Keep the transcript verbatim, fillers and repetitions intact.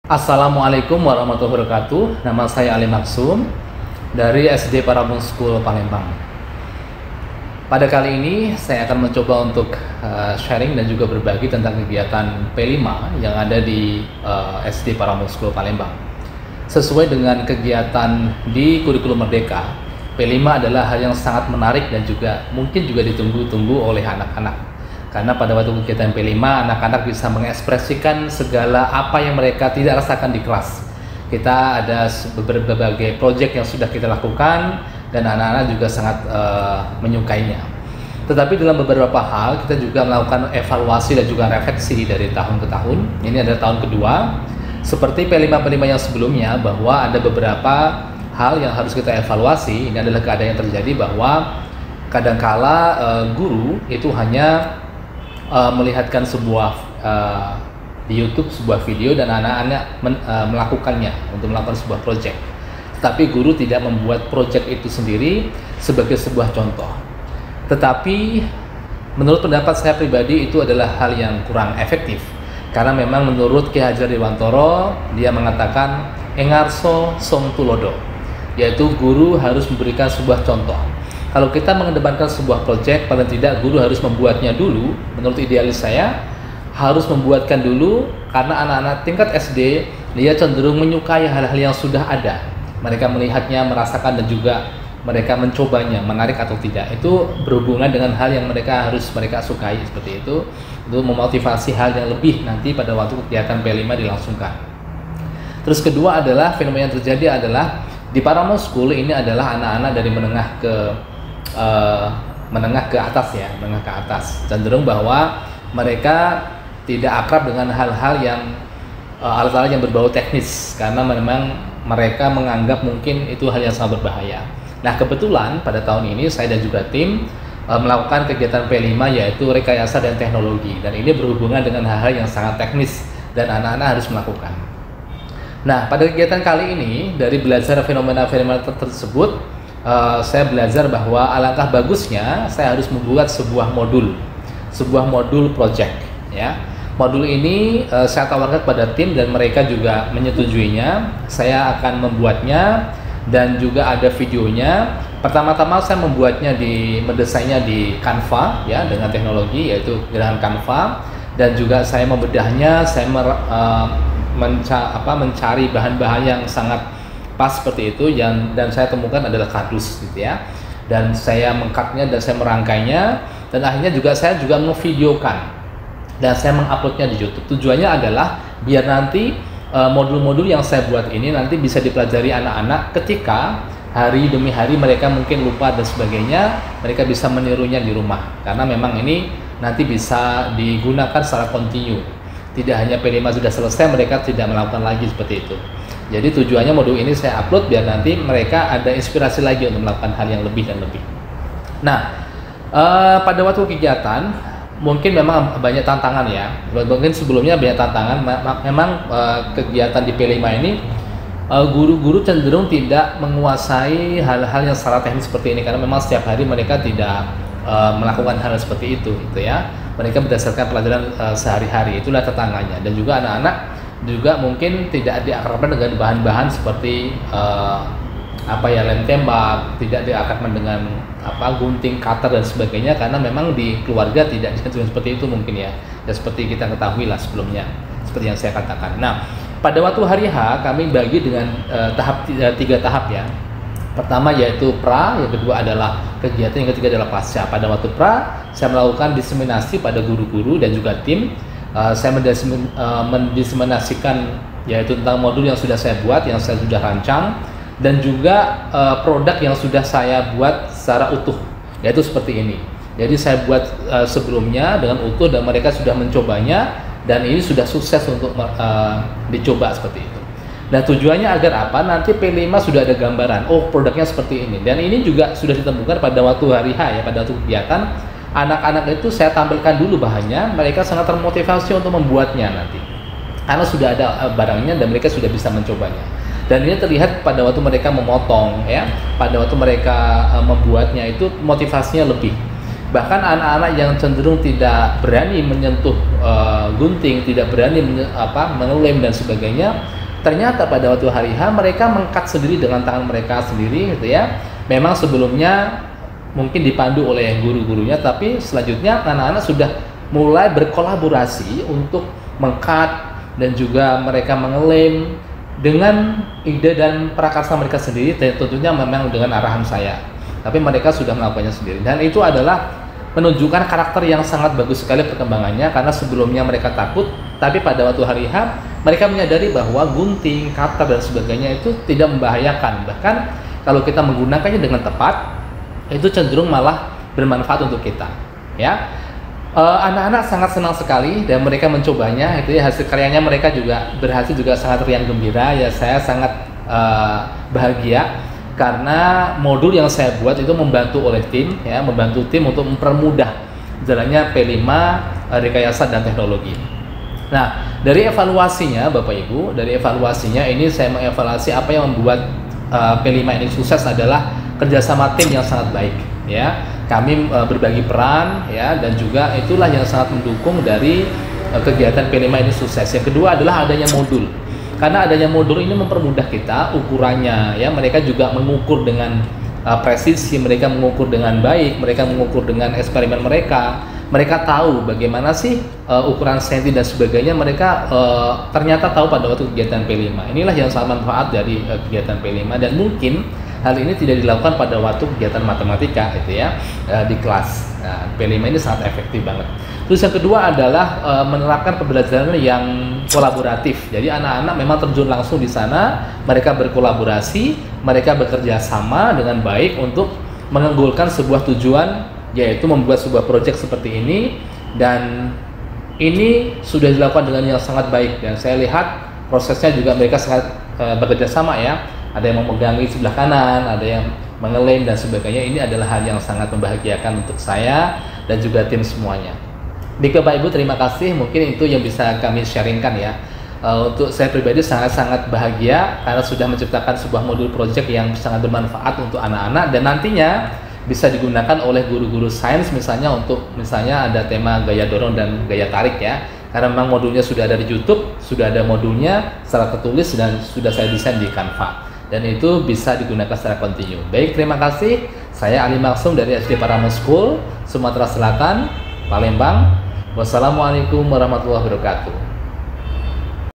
Assalamualaikum warahmatullahi wabarakatuh. Nama saya Ali Maksum dari S D Paramount School Palembang. Pada kali ini saya akan mencoba untuk uh, sharing dan juga berbagi tentang kegiatan P lima yang ada di uh, S D Paramount School Palembang. Sesuai dengan kegiatan di kurikulum Merdeka, P lima adalah hal yang sangat menarik dan juga mungkin juga ditunggu-tunggu oleh anak-anak. Karena pada waktu kegiatan P lima, anak-anak bisa mengekspresikan segala apa yang mereka tidak rasakan di kelas. Kita ada berbagai proyek yang sudah kita lakukan dan anak-anak juga sangat uh, menyukainya. Tetapi dalam beberapa hal kita juga melakukan evaluasi dan juga refleksi dari tahun ke tahun. Ini adalah tahun kedua. Seperti P lima P lima yang sebelumnya, bahwa ada beberapa hal yang harus kita evaluasi. Ini adalah keadaan yang terjadi bahwa kadangkala uh, guru itu hanya Uh, melihatkan sebuah uh, di YouTube sebuah video dan anak-anak men, uh, melakukannya untuk melakukan sebuah project. Tetapi guru tidak membuat project itu sendiri sebagai sebuah contoh. Tetapi menurut pendapat saya pribadi itu adalah hal yang kurang efektif. Karena memang menurut Ki Hajar Dewantoro, dia mengatakan engarso song tulodo, yaitu guru harus memberikan sebuah contoh. Kalau kita mengedepankan sebuah proyek, paling tidak guru harus membuatnya dulu. Menurut idealis saya, harus membuatkan dulu, karena anak-anak tingkat S D dia cenderung menyukai hal-hal yang sudah ada. Mereka melihatnya, merasakan, dan juga mereka mencobanya, menarik atau tidak. Itu berhubungan dengan hal yang mereka harus mereka sukai, seperti itu, untuk memotivasi hal yang lebih nanti pada waktu kegiatan P lima dilangsungkan. Terus kedua adalah fenomena yang terjadi adalah di Paramount School ini adalah anak-anak dari menengah ke Uh, menengah ke atas ya, menengah ke atas, cenderung bahwa mereka tidak akrab dengan hal-hal yang uh, alat-alat yang berbau teknis, karena memang mereka menganggap mungkin itu hal yang sangat berbahaya. Nah, kebetulan pada tahun ini saya dan juga tim uh, melakukan kegiatan P lima, yaitu rekayasa dan teknologi, dan ini berhubungan dengan hal-hal yang sangat teknis dan anak-anak harus melakukan. Nah, pada kegiatan kali ini dari belajar fenomena-fenomena tersebut, Uh, saya belajar bahwa alangkah bagusnya saya harus membuat sebuah modul, sebuah modul project. Ya, modul ini uh, saya tawarkan kepada tim dan mereka juga menyetujuinya. Saya akan membuatnya dan juga ada videonya. Pertama-tama saya membuatnya di mendesainnya di Canva ya, dengan teknologi yaitu dengan Canva, dan juga saya membedahnya. Saya mer, uh, menca, apa, mencari bahan-bahan yang sangat pas seperti itu, yang dan saya temukan adalah kardus gitu ya, dan saya mengcutnya dan saya merangkainya, dan akhirnya juga saya juga memvideokan dan saya menguploadnya di YouTube. Tujuannya adalah biar nanti modul-modul uh, yang saya buat ini nanti bisa dipelajari anak-anak ketika hari demi hari mereka mungkin lupa dan sebagainya, mereka bisa menirunya di rumah, karena memang ini nanti bisa digunakan secara kontinu. Tidak hanya P lima sudah selesai mereka tidak melakukan lagi seperti itu. Jadi tujuannya modul ini saya upload biar nanti mereka ada inspirasi lagi untuk melakukan hal yang lebih dan lebih. Nah, uh, pada waktu kegiatan mungkin memang banyak tantangan ya. Mungkin sebelumnya banyak tantangan. Memang uh, kegiatan di P lima ini guru-guru uh, cenderung tidak menguasai hal-hal yang secara teknis seperti ini, karena memang setiap hari mereka tidak uh, melakukan hal seperti itu, gitu ya. Mereka berdasarkan pelajaran uh, sehari-hari, itulah tantangannya. Dan juga anak-anak juga mungkin tidak diakrabkan dengan bahan-bahan seperti uh, apa ya, lem tembak, tidak diakrabkan dengan apa gunting, cutter dan sebagainya, karena memang di keluarga tidak diajarkan seperti itu mungkin ya. Dan seperti kita ketahui lah sebelumnya, seperti yang saya katakan. Nah, pada waktu hari H kami bagi dengan uh, tahap tiga tahap ya. Pertama yaitu pra, yang kedua adalah kegiatan, yang ketiga adalah pasca. Pada waktu pra saya melakukan diseminasi pada guru-guru dan juga tim. Uh, saya uh, mendiseminasikan yaitu tentang modul yang sudah saya buat, yang saya sudah rancang, dan juga uh, produk yang sudah saya buat secara utuh, yaitu seperti ini. Jadi saya buat uh, sebelumnya dengan utuh dan mereka sudah mencobanya, dan ini sudah sukses untuk uh, dicoba seperti itu. Nah, tujuannya agar apa? Nanti P lima sudah ada gambaran, oh produknya seperti ini, dan ini juga sudah ditemukan pada waktu hari H ya, pada waktu kegiatan. Anak-anak itu saya tampilkan dulu bahannya, mereka sangat termotivasi untuk membuatnya nanti, karena sudah ada barangnya dan mereka sudah bisa mencobanya. Dan ini terlihat pada waktu mereka memotong ya, pada waktu mereka uh, membuatnya itu motivasinya lebih. Bahkan anak-anak yang cenderung tidak berani menyentuh uh, gunting, tidak berani menye apa, mengelem dan sebagainya, ternyata pada waktu hari H mereka mengkat sendiri dengan tangan mereka sendiri gitu ya. Memang sebelumnya mungkin dipandu oleh guru-gurunya, tapi selanjutnya anak-anak sudah mulai berkolaborasi untuk mengkat dan juga mereka mengelem dengan ide dan prakarsa mereka sendiri, tentunya memang dengan arahan saya. Tapi mereka sudah melakukannya sendiri, dan itu adalah menunjukkan karakter yang sangat bagus sekali perkembangannya, karena sebelumnya mereka takut, tapi pada waktu hari H mereka menyadari bahwa gunting, cutter dan sebagainya itu tidak membahayakan. Bahkan kalau kita menggunakannya dengan tepat, itu cenderung malah bermanfaat untuk kita. Ya, anak-anak uh, sangat senang sekali dan mereka mencobanya. Itu ya, hasil karyanya mereka juga berhasil, juga sangat riang gembira. Ya, saya sangat uh, bahagia. Karena modul yang saya buat itu membantu oleh tim, ya, membantu tim untuk mempermudah jalannya P lima Rekayasa dan Teknologi. Nah, dari evaluasinya, Bapak Ibu, dari evaluasinya ini saya mengevaluasi apa yang membuat uh, P lima ini sukses adalah kerjasama tim yang sangat baik. Ya, kami uh, berbagi peran, ya, dan juga itulah yang sangat mendukung dari uh, kegiatan P lima ini sukses. Yang kedua adalah adanya modul. Karena adanya modul ini mempermudah kita ukurannya, ya, mereka juga mengukur dengan uh, presisi, mereka mengukur dengan baik, mereka mengukur dengan eksperimen mereka, mereka tahu bagaimana sih uh, ukuran senti dan sebagainya, mereka uh, ternyata tahu pada waktu kegiatan P lima. Inilah yang sangat manfaat dari uh, kegiatan P lima, dan mungkin hal ini tidak dilakukan pada waktu kegiatan matematika gitu ya, uh, di kelas. Nah, P lima ini sangat efektif banget. Terus yang kedua adalah e, menerapkan pembelajaran yang kolaboratif. Jadi anak-anak memang terjun langsung di sana, mereka berkolaborasi, mereka bekerja sama dengan baik untuk mengunggulkan sebuah tujuan, yaitu membuat sebuah proyek seperti ini. Dan ini sudah dilakukan dengan yang sangat baik, dan saya lihat prosesnya juga mereka sangat e, bekerja sama ya. Ada yang memegangi sebelah kanan, ada yang mengelem dan sebagainya. Ini adalah hal yang sangat membahagiakan untuk saya dan juga tim semuanya. Baik Bapak Ibu, terima kasih. Mungkin itu yang bisa kami sharingkan ya. Uh, untuk saya pribadi sangat-sangat bahagia karena sudah menciptakan sebuah modul project yang sangat bermanfaat untuk anak-anak, dan nantinya bisa digunakan oleh guru-guru sains misalnya untuk misalnya ada tema gaya dorong dan gaya tarik ya. Karena memang modulnya sudah ada di YouTube, sudah ada modulnya secara tertulis dan sudah saya desain di Canva. Dan itu bisa digunakan secara kontinu. Baik, terima kasih. Saya Ali Maksum dari S D Paramount School, Sumatera Selatan, Palembang. Wassalamualaikum warahmatullahi wabarakatuh.